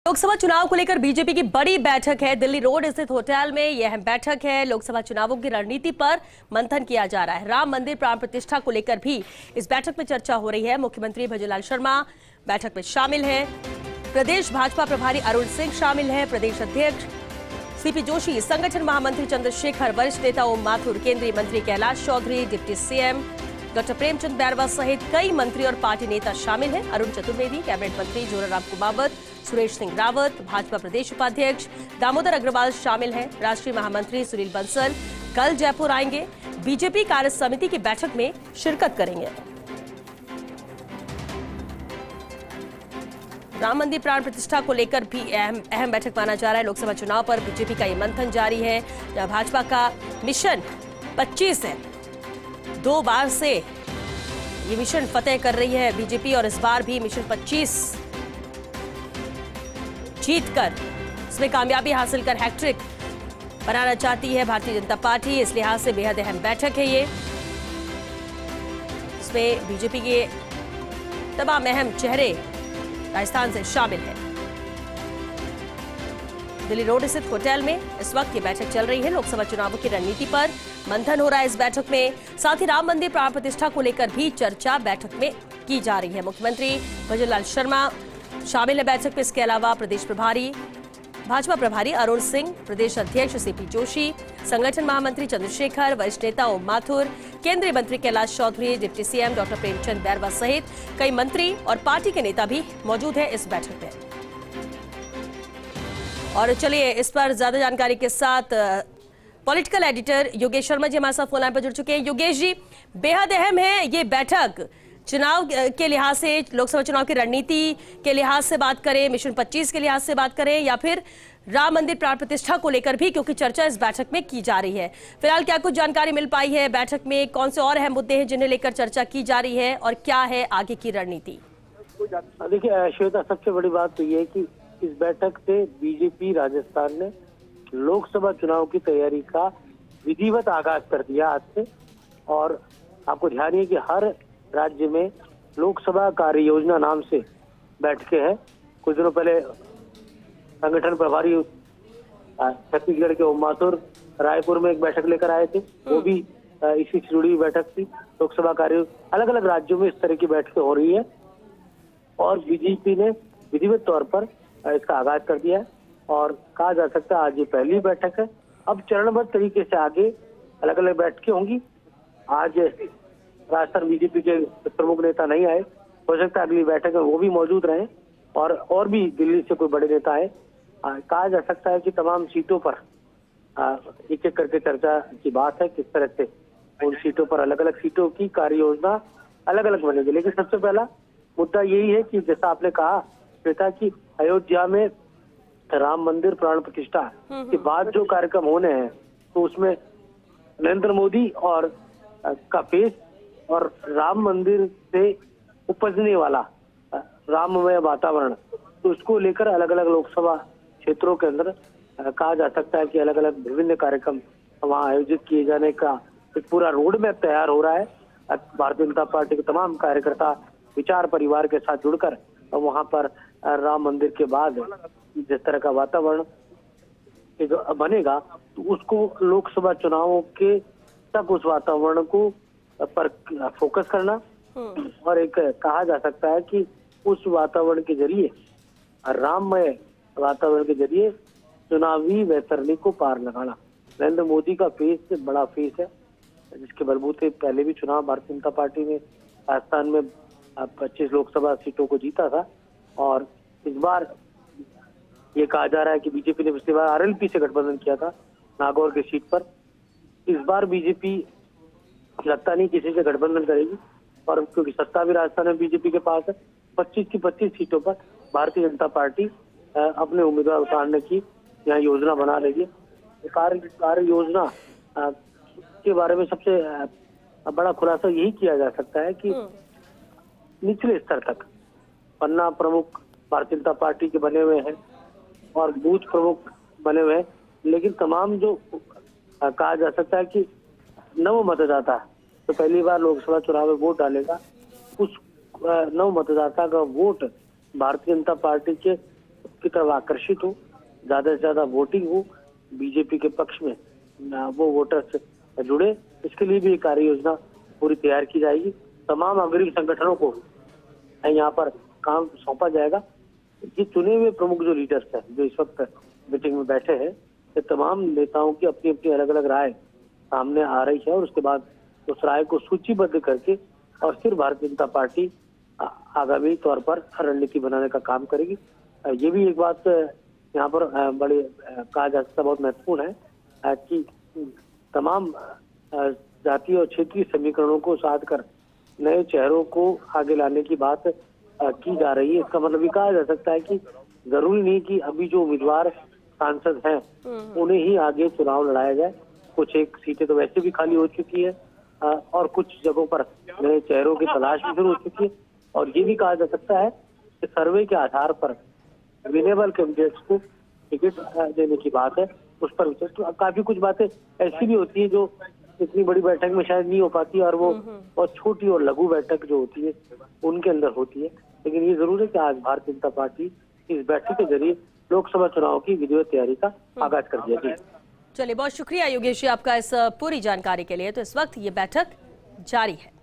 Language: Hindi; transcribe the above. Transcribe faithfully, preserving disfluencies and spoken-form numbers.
लोकसभा चुनाव को लेकर बीजेपी की बड़ी बैठक है। दिल्ली रोड स्थित होटल में यह अहम बैठक है। लोकसभा चुनावों की रणनीति पर मंथन किया जा रहा है। राम मंदिर प्राण प्रतिष्ठा को लेकर भी इस बैठक में चर्चा हो रही है। मुख्यमंत्री भजनलाल शर्मा बैठक में शामिल है। प्रदेश भाजपा प्रभारी अरुण सिंह शामिल है। प्रदेश अध्यक्ष सीपी जोशी, संगठन महामंत्री चंद्रशेखर, वरिष्ठ नेता ओम माथुर, केंद्रीय मंत्री Kailash Choudhary, deputy CM doctor Premchand Bairwa सहित कई मंत्री और पार्टी नेता शामिल हैं। अरुण चतुर्वेदी, कैबिनेट मंत्री जोराराम कुमावत, सुरेश सिंह रावत, भाजपा प्रदेश उपाध्यक्ष दामोदर अग्रवाल शामिल हैं। राष्ट्रीय महामंत्री सुनील बंसल कल जयपुर आएंगे। बीजेपी कार्य समिति की बैठक में शिरकत करेंगे। राम मंदिर प्राण प्रतिष्ठा को लेकर भी अहम अहम बैठक माना जा रहा है। लोकसभा चुनाव पर बीजेपी का ये मंथन जारी है। भाजपा का मिशन पच्चीस है। दो बार से ये मिशन फतेह कर रही है बीजेपी और इस बार भी मिशन पच्चीस जीतकर इसमें कामयाबी हासिल कर हैट्रिक बनाना चाहती है भारतीय जनता पार्टी। इस लिहाज से बेहद अहम बैठक है ये। इसमें बीजेपी के तमाम अहम चेहरे राजस्थान से शामिल हैं। दिल्ली रोड स्थित होटल में इस वक्त ये बैठक चल रही है। लोकसभा चुनावों की रणनीति पर मंथन हो रहा है इस बैठक में। साथ ही राम मंदिर प्राण प्रतिष्ठा को लेकर भी चर्चा बैठक में की जा रही है। मुख्यमंत्री भजनलाल शर्मा शामिल है बैठक में। इसके अलावा प्रदेश प्रभारी भाजपा प्रभारी अरुण सिंह, प्रदेश अध्यक्ष सीपी जोशी, संगठन महामंत्री चंद्रशेखर, वरिष्ठ नेता ओम माथुर, केंद्रीय मंत्री Kailash Choudhary, deputy CM doctor Premchand Bairwa सहित कई मंत्री और पार्टी के नेता भी मौजूद हैं इस बैठक में। और चलिए इस पर ज्यादा जानकारी के साथ पॉलिटिकल एडिटर योगेश शर्मा जी हमारे साथ फोन लाइन पर जुड़ चुके हैं। योगेश जी, बेहद अहम है ये बैठक। चुनाव के लिहाज से, लोकसभा चुनाव की रणनीति के लिहाज से बात करें, मिशन पच्चीस के लिहाज से बात करें या फिर राम मंदिर प्राण प्रतिष्ठा को लेकर भी, क्योंकि चर्चा इस बैठक में की जा रही है। फिलहाल क्या कुछ जानकारी मिल पाई है बैठक में? कौन से और अहम मुद्दे हैं जिन्हें लेकर चर्चा की जा रही है और क्या है आगे की रणनीति? देखिए श्वेता, सबसे बड़ी बात तो ये है कि इस बैठक से बीजेपी राजस्थान ने लोकसभा चुनाव की तैयारी का विधिवत आगाज कर दिया आज से। और आपको ध्यान है कि हर राज्य में लोकसभा कार्य योजना नाम से बैठकें हैं। कुछ दिनों पहले संगठन प्रभारी छत्तीसगढ़ के ओम माथुर रायपुर में एक बैठक लेकर आए थे, वो भी इसी से जुड़ी हुई बैठक थी। लोकसभा कार्य अलग अलग राज्यों में इस तरह की बैठकें हो रही है और बीजेपी ने विधिवत तौर पर इसका आगाज कर दिया है। और कहा जा सकता है आज ये पहली बैठक है। अब चरणबद्ध तरीके से आगे अलग अलग बैठकें होंगी। आज राजस्थान बीजेपी के प्रमुख नेता नहीं आए, हो सकता है अगली बैठक में वो भी मौजूद रहे और और भी दिल्ली से कोई बड़े नेता आए। कहा जा सकता है कि तमाम सीटों पर एक एक करके चर्चा की बात है, किस तरह से उन सीटों पर अलग अलग सीटों की कार्य योजना अलग अलग बनेगी। लेकिन सबसे पहला मुद्दा यही है कि जैसा आपने कहा श्वेता कि अयोध्या में राम मंदिर प्राण प्रतिष्ठा के बाद जो कार्यक्रम होने हैं, तो उसमें नरेंद्र मोदी और का फेस और राम मंदिर से उपजने वाला राममय वातावरण, तो उसको लेकर अलग अलग लोकसभा क्षेत्रों के अंदर कहा जा सकता है कि अलग अलग विभिन्न कार्यक्रम वहाँ आयोजित किए जाने का एक पूरा रोड मैप तैयार हो रहा है। भारतीय जनता पार्टी के तमाम कार्यकर्ता विचार परिवार के साथ जुड़कर वहाँ पर राम मंदिर के बाद जिस तरह का वातावरण बनेगा, तो उसको लोकसभा चुनावों के तक उस वातावरण को पर फोकस करना और एक कहा जा सकता है कि उस वातावरण के जरिए, राममय वातावरण के जरिए चुनावी वैतरणी को पार लगाना। नरेंद्र मोदी का फेस बड़ा फेस है, जिसके बलबूते पहले भी चुनाव भारतीय जनता पार्टी ने राजस्थान में पच्चीस लोकसभा सीटों को जीता था। और इस बार ये कहा जा रहा है कि बीजेपी ने पिछली बार आरएलपी से गठबंधन किया था नागौर की सीट पर। इस बार बीजेपी लगता नहीं किसी से गठबंधन करेगी, और क्योंकि सत्ता भी राजस्थान में बीजेपी के पास है, पच्चीस की पच्चीस सीटों पर भारतीय जनता पार्टी अपने उम्मीदवार उतारने की यहाँ योजना बना रही है। कार्य कार्य योजना के बारे में सबसे बड़ा खुलासा यही किया जा सकता है कि निचले स्तर तक पन्ना प्रमुख भारतीय जनता पार्टी के बने हुए हैं और बूथ प्रमुख बने हुए हैं, लेकिन तमाम जो कहा जा सकता है कि नव मतदाता तो पहली बार लोकसभा चुनाव में वोट डालेगा, उस नव मतदाता का वोट भारतीय जनता पार्टी के की तरफ आकर्षित हो, ज्यादा से ज्यादा वोटिंग हो, बीजेपी के पक्ष में वो वोटर्स जुड़े, इसके लिए भी एक कार्य योजना पूरी तैयार की जाएगी। तमाम अग्रणी संगठनों को यहाँ पर काम सौंपा जाएगा। ये चुने हुए प्रमुख जो लीडर्स हैं, जो इस वक्त मीटिंग में बैठे हैं, ये तमाम नेताओं की अपनी अपनी अलग अलग राय सामने आ रही है और उसके बाद उस राय को सूचीबद्ध करके और फिर भारतीय जनता पार्टी आगामी तौर पर रणनीति बनाने का काम करेगी। ये भी एक बात यहाँ पर बड़े कहा जा सकता बहुत महत्वपूर्ण है कि तमाम जातीय और क्षेत्रीय समीकरणों को साध कर नए चेहरों को आगे लाने की बात की जा रही है। इसका मतलब ये कहा जा सकता है कि जरूरी नहीं कि अभी जो उम्मीदवार सांसद हैं उन्हें ही आगे चुनाव लड़ाया जाए। कुछ एक सीटें तो वैसे भी खाली हो चुकी है और कुछ जगहों पर नए चेहरों की तलाश भी शुरू हो चुकी है। और ये भी कहा जा सकता है कि सर्वे के आधार पर विनेबल कैंडिडेट्स को टिकट देने की बात है, उस पर तो काफी कुछ बातें ऐसी भी होती है जो इतनी बड़ी बैठक में शायद नहीं हो पाती और वो और छोटी और लघु बैठक जो होती है उनके अंदर होती है। लेकिन ये जरूर है कि आज भारतीय जनता पार्टी इस बैठक के जरिए लोकसभा चुनाव की विधिवत तैयारी का आगाज कर दिया। चलिए, बहुत शुक्रिया योगेश जी आपका इस पूरी जानकारी के लिए। तो इस वक्त ये बैठक जारी है।